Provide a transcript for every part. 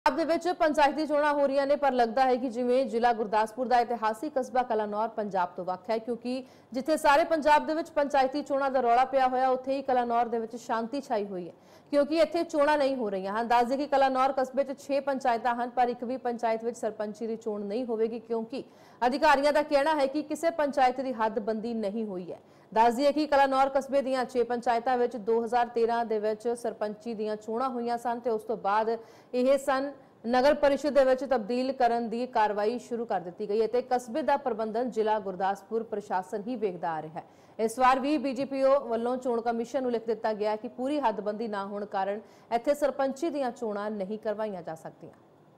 ਪੰਜਾਬ ਦੇ ਵਿੱਚ ਪੰਚਾਇਤੀ ਚੋਣਾਂ ਹੋ ਰਹੀਆਂ ਨੇ ਪਰ ਲੱਗਦਾ ਹੈ ਕਿ ਜਿਵੇਂ ਜ਼ਿਲ੍ਹਾ ਗੁਰਦਾਸਪੁਰ ਦਾ ਇਤਿਹਾਸਿਕ ਕਸਬਾ ਕਲਾਨੌਰ ਪੰਜਾਬ ਤੋਂ ਵੱਖ ਹੈ ਕਿਉਂਕਿ ਜਿੱਥੇ ਸਾਰੇ ਪੰਜਾਬ ਦੇ ਵਿੱਚ ਪੰਚਾਇਤੀ ਚੋਣਾਂ ਦਾ ਰੌਲਾ ਪਿਆ ਹੋਇਆ ਉੱਥੇ ਹੀ ਕਲਾਨੌਰ ਦੇ ਵਿੱਚ ਸ਼ਾਂਤੀ ਛਾਈ ਹੋਈ ਹੈ ਕਿਉਂਕਿ ਇੱਥੇ ਚੋਣਾਂ ਨਹੀਂ ਹੋ ਰਹੀਆਂ ਹਨ। ਦੱਸ ਦਈਏ ਕਿ ਕਲਾਨੌਰ ਕਸਬੇ 'ਚ 6 ਪੰਚਾਇਤਾਂ ਹਨ ਪਰ ਇੱਕ ਵੀ ਪੰਚਾਇਤ ਵਿੱਚ ਸਰਪੰਚੀ ਦੀ ਚੋਣ ਨਹੀਂ ਹੋਵੇਗੀ ਕਿਉਂਕਿ ਅਧਿਕਾਰੀਆਂ ਦਾ ਕਹਿਣਾ ਹੈ ਕਿ ਕਿਸੇ ਪੰਚਾਇਤ ਦੀ ਹੱਦਬੰਦੀ ਨਹੀਂ ਹੋਈ ਹੈ। ਦੱਸ ਦਈਏ ਕਿ ਕਲਾਨੌਰ ਕਸਬੇ ਦੀਆਂ 6 ਪੰਚਾਇਤਾਂ ਵਿੱਚ 2013 ਦੇ ਵਿੱਚ ਸਰਪੰਚੀ ਦੀਆਂ ਚੋਣਾਂ ਹੋਈਆਂ ਸਨ ਤੇ ਉਸ ਤੋਂ ਬਾਅਦ ਇਹ ਸਨ नगर परिषद दे विच तब्दील करन दी कार्रवाई शुरू कर दी गई है ते कस्बे दा प्रबंधन जिला गुरदासपुर प्रशासन ही वेखदा आ रहा है। इस बार भी बीजीपीओ वालों चोण कमीशन नूं लिख दिता गया कि पूरी हदबंदी ना होने कारण इत्थे सरपंची दीयां चोणां नहीं करवाईयां जा सकदियां।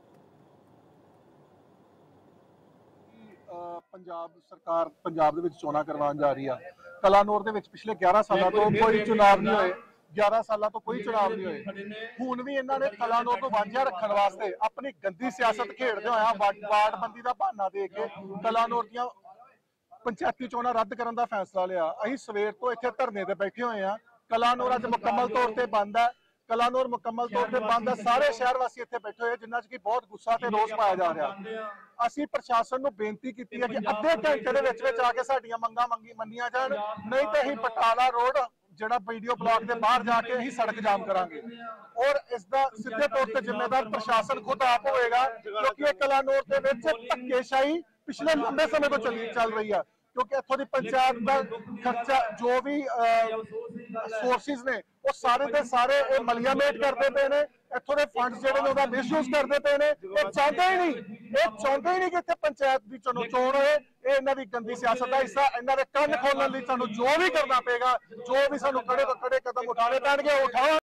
पंजाब सरकार पंजाब दे विच चोणां करवाउण जा रही है। कलानौर दे विच पिछले 11 सालों तो कोई चुनाव नहीं होए। 11 साल तो कोई चुनाव नहीं होए। हुण भी इन्होंने कलानौर को वांझा रखने वास्ते अपनी गंदी सियासत खेडदे होया वार्डबंदी का बहाना दे के कलानौर दी पंचायती चोणां रद्द करने का फैसला लिया। असीं सवेर तो इत्थे धरने ते बैठे हुए हैं। कलानौर अज मुकम्मल तौर पर बंद है। कलानौर मुकम्मल तौर पर बंद है। सारे शहर वासी इत्थे बैठे हुए जिन्हां च कि बहुत गुस्सा ते रोष पाया जा रहा। ਅਸੀਂ ਪ੍ਰਸ਼ਾਸਨ ਨੂੰ ਬੇਨਤੀ ਕੀਤੀ ਹੈ ਕਿ ਅੱਧੇ ਘੰਟੇ ਦੇ ਵਿੱਚ ਆ ਕੇ ਸਾਡੀਆਂ ਮੰਗਾਂ ਮੰਨੀਆਂ ਜਾਣ, ਨਹੀਂ ਤੇ ਅਸੀਂ ਬਟਾਲਾ ਰੋਡ ਜਿਹੜਾ ਵੀਡੀਓ ਬਲਾਕ ਦੇ ਬਾਹਰ ਜਾ ਕੇ ਅਸੀਂ ਸੜਕ ਜਾਮ ਕਰਾਂਗੇ ਔਰ ਇਸ ਦਾ ਸਿੱਧੇ ਤੌਰ ਤੇ ਜ਼ਿੰਮੇਵਾਰ ਪ੍ਰਸ਼ਾਸਨ ਖੁਦ ਆਪ ਹੋਏਗਾ ਕਿਉਂਕਿ ਇਹ ਕਲਾਨੌਰ ਦੇ ਵਿੱਚ ਧੱਕੇਸ਼ਾਹੀ ਪਿਛਲੇ ਲੰਬੇ ਸਮੇਂ ਤੋਂ ਚੱਲ ਰਹੀ ਹੈ क्योंकि इत्थों की पंचायत का खर्चा जो भी सोर्सिस ने वो सारे दे सारे मलियामेट करते पे ने इत्थों के फंड्स जेडे ने ओदा मिसयूज करते पे ने। ये चाहते ही नहीं कि इत्थे पंचायत दी चोण होए। ये इन्हां दी गंदी सियासत का हिस्सा। इन्हां दे कंन खोलण लई सानूं जो भी करना पेगा, जो भी सानूं कड़े तो कड़े कदम उठाने पैणगे उठाओ।